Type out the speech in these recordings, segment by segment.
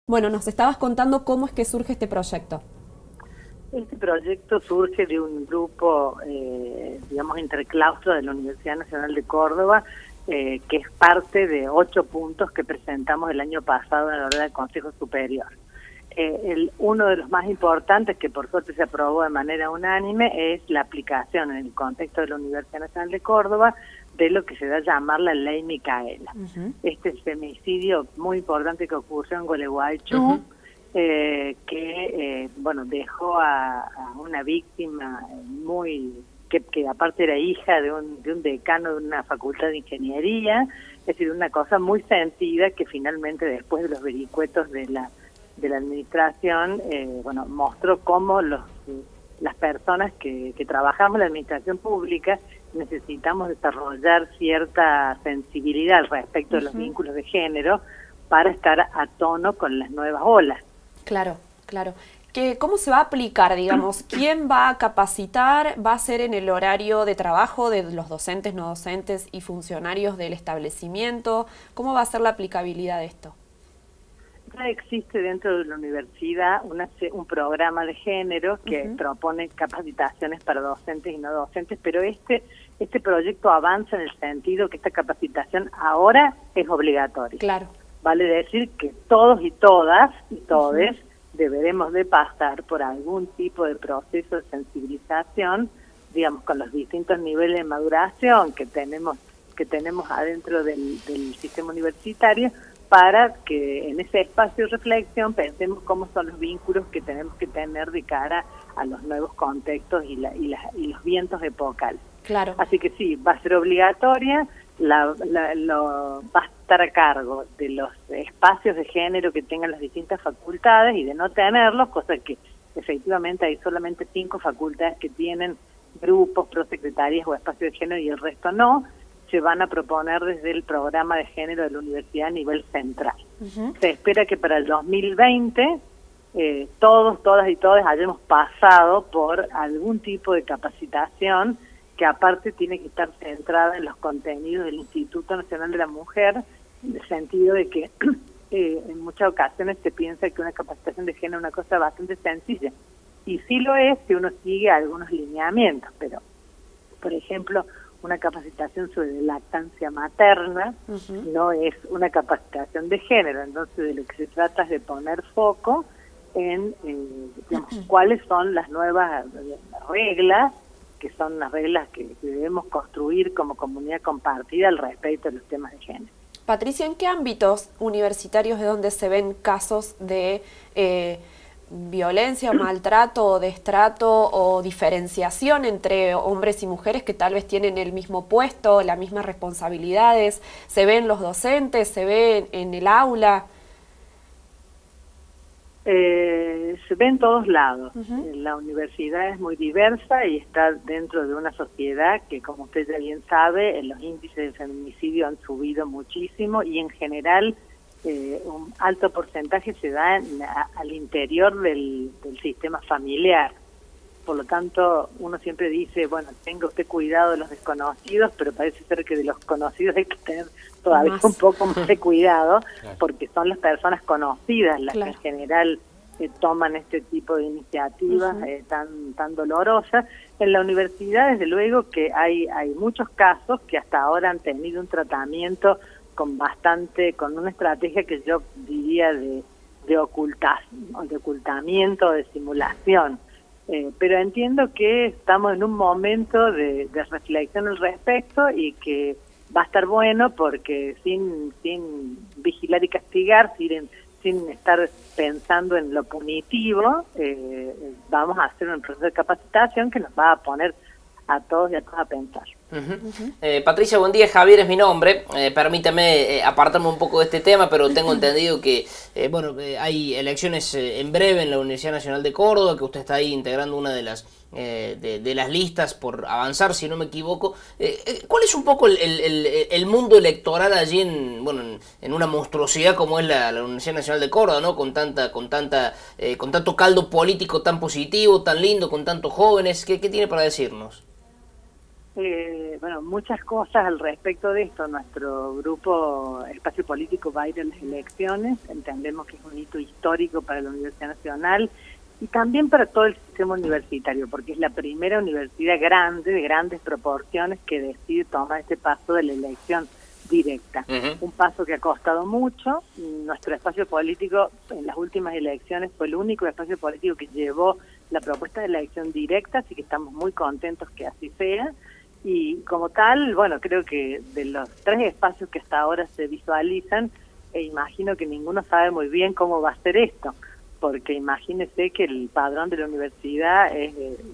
Bueno, nos estabas contando cómo es que surge este proyecto. Este proyecto surge de un grupo, digamos, interclaustro de la Universidad Nacional de Córdoba, que es parte de 8 puntos que presentamos el año pasado en la hora del Consejo Superior. Uno de los más importantes, que por suerte se aprobó de manera unánime, es la aplicación en el contexto de la Universidad Nacional de Córdoba de lo que se da a llamar la Ley Micaela. Este femicidio muy importante que ocurrió en Gualeguaychú, bueno, dejó a una víctima que aparte era hija de un decano de una facultad de ingeniería, es decir, una cosa muy sentida que finalmente después de los vericuetos de la administración, bueno, mostró cómo las personas que trabajamos en la administración pública necesitamos desarrollar cierta sensibilidad respecto de los vínculos de género para estar a tono con las nuevas olas. Claro, claro. ¿Cómo se va a aplicar, digamos? ¿Quién va a capacitar? ¿Va a ser en el horario de trabajo de los docentes, no docentes y funcionarios del establecimiento? ¿Cómo va a ser la aplicabilidad de esto? Ya existe dentro de la universidad un programa de género que propone capacitaciones para docentes y no docentes, pero este proyecto avanza en el sentido que esta capacitación ahora es obligatoria. Claro. Vale decir que todos y todas y todes deberemos de pasar por algún tipo de proceso de sensibilización, digamos, con los distintos niveles de maduración que tenemos adentro del sistema universitario, para que en ese espacio de reflexión pensemos cómo son los vínculos que tenemos que tener de cara a los nuevos contextos y los vientos epocales. Claro. Así que sí, va a ser obligatoria, va a estar a cargo de los espacios de género que tengan las distintas facultades, y de no tenerlos, cosa que efectivamente hay solamente 5 facultades que tienen grupos, prosecretarías o espacios de género y el resto no, se van a proponer desde el programa de género de la universidad a nivel central. Se espera que para el 2020 todos, todas y todos hayamos pasado por algún tipo de capacitación que aparte tiene que estar centrada en los contenidos del Instituto Nacional de la Mujer, en el sentido de que en muchas ocasiones se piensa que una capacitación de género es una cosa bastante sencilla, y sí lo es si uno sigue algunos lineamientos, pero, por ejemplo, una capacitación sobre lactancia materna no es una capacitación de género. Entonces de lo que se trata es de poner foco en digamos, cuáles son las nuevas reglas, que son las reglas que debemos construir como comunidad compartida al respecto de los temas de género. Patricia, ¿en qué ámbitos universitarios es donde se ven casos de violencia o maltrato o destrato o diferenciación entre hombres y mujeres que tal vez tienen el mismo puesto, las mismas responsabilidades? ¿Se ven los docentes? ¿Se ve en el aula? Se ve en todos lados. La universidad es muy diversa y está dentro de una sociedad que, como usted ya bien sabe, los índices de feminicidio han subido muchísimo, y en general un alto porcentaje se da al interior del sistema familiar. Por lo tanto, uno siempre dice, bueno, tenga usted cuidado de los desconocidos, pero parece ser que de los conocidos hay que tener todavía un poco más de cuidado, porque son las personas conocidas las que en general toman este tipo de iniciativas tan dolorosas. En la universidad, desde luego que hay muchos casos que hasta ahora han tenido un tratamiento con una estrategia que yo diría de ocultamiento, de simulación. Pero entiendo que estamos en un momento de reflexión al respecto, y que va a estar bueno porque sin vigilar y castigar, sin estar pensando en lo punitivo, vamos a hacer un proceso de capacitación que nos va a poner a todos y a todas a pensar. Patricia, buen día. Javier es mi nombre. Permítame apartarme un poco de este tema, pero tengo entendido que hay elecciones en breve en la Universidad Nacional de Córdoba, que usted está ahí integrando una de las listas por avanzar, si no me equivoco. ¿Cuál es un poco el mundo electoral allí en una monstruosidad como es la Universidad Nacional de Córdoba, ¿no? Con tanto caldo político tan positivo, tan lindo, con tantos jóvenes? ¿Qué tiene para decirnos? Bueno, muchas cosas al respecto de esto. Nuestro grupo Espacio Político va a ir a las elecciones. Entendemos que es un hito histórico para la Universidad Nacional y también para todo el sistema universitario, porque es la primera universidad grande, de grandes proporciones, que decide tomar este paso de la elección directa. Un paso que ha costado mucho. Nuestro espacio político en las últimas elecciones fue el único espacio político que llevó la propuesta de elección directa, así que estamos muy contentos que así sea. Y como tal, bueno, creo que de los 3 espacios que hasta ahora se visualizan, imagino que ninguno sabe muy bien cómo va a ser esto, porque imagínese que el padrón de la universidad es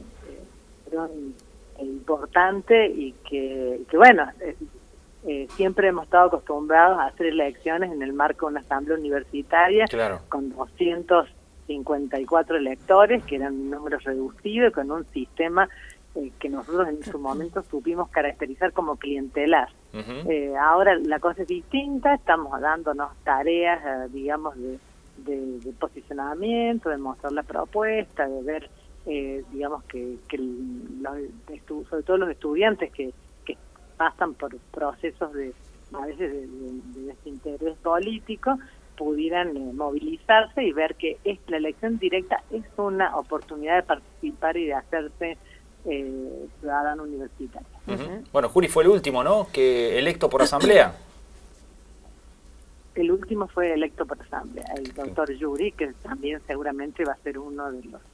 importante y que bueno, siempre hemos estado acostumbrados a hacer elecciones en el marco de una asamblea universitaria, claro, con 254 electores, que eran un número reducido, con un sistema que nosotros en su momento supimos caracterizar como clientelar. Ahora la cosa es distinta, estamos dándonos tareas, digamos, de posicionamiento, de mostrar la propuesta, de ver, digamos, que sobre todo los estudiantes que pasan por procesos a veces de desinterés político, pudieran movilizarse y ver que la elección directa es una oportunidad de participar y de hacerse ciudadano universitario. Bueno, Juli fue el último, ¿no?, que electo por asamblea. El último fue electo por asamblea, el doctor Yuri, que también seguramente va a ser uno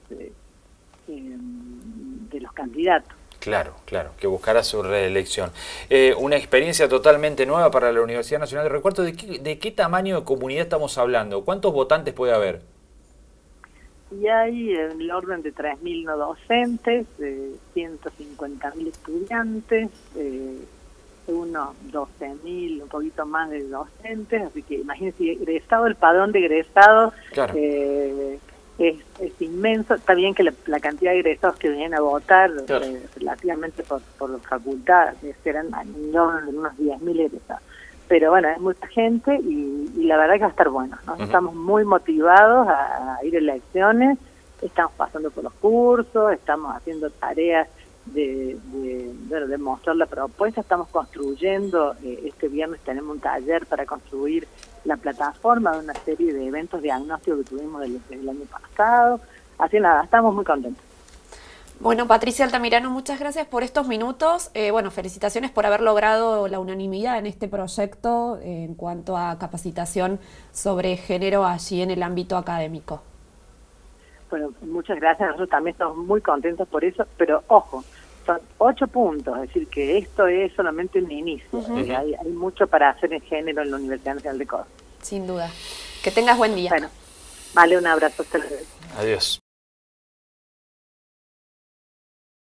de los candidatos. Claro, claro, que buscará su reelección. Una experiencia totalmente nueva para la Universidad Nacional de Recuerdo. ¿De qué tamaño de comunidad estamos hablando? ¿Cuántos votantes puede haber? Y hay en el orden de 3.000 no docentes, 150.000 estudiantes, unos 12.000, un poquito más de docentes, así que imagínense, egresado, el padrón de egresados, claro, es inmenso. Está bien que la cantidad de egresados que vienen a votar, claro, relativamente por facultad, serán unos 10.000 egresados. Pero bueno, es mucha gente y la verdad que va a estar bueno, ¿no? Estamos muy motivados a ir a elecciones, estamos pasando por los cursos, estamos haciendo tareas de mostrar la propuesta, estamos construyendo, este viernes tenemos un taller para construir la plataforma de una serie de eventos diagnósticos que tuvimos desde el año pasado, así nada, estamos muy contentos. Bueno, Patricia Altamirano, muchas gracias por estos minutos. Bueno, felicitaciones por haber logrado la unanimidad en este proyecto en cuanto a capacitación sobre género allí en el ámbito académico. Bueno, muchas gracias. Nosotros también estamos muy contentos por eso, pero ojo, son 8 puntos, es decir, que esto es solamente un inicio. Hay mucho para hacer en género en la Universidad Nacional de Córdoba. Sin duda. Que tengas buen día. Bueno, vale, un abrazo. Hasta luego. Adiós.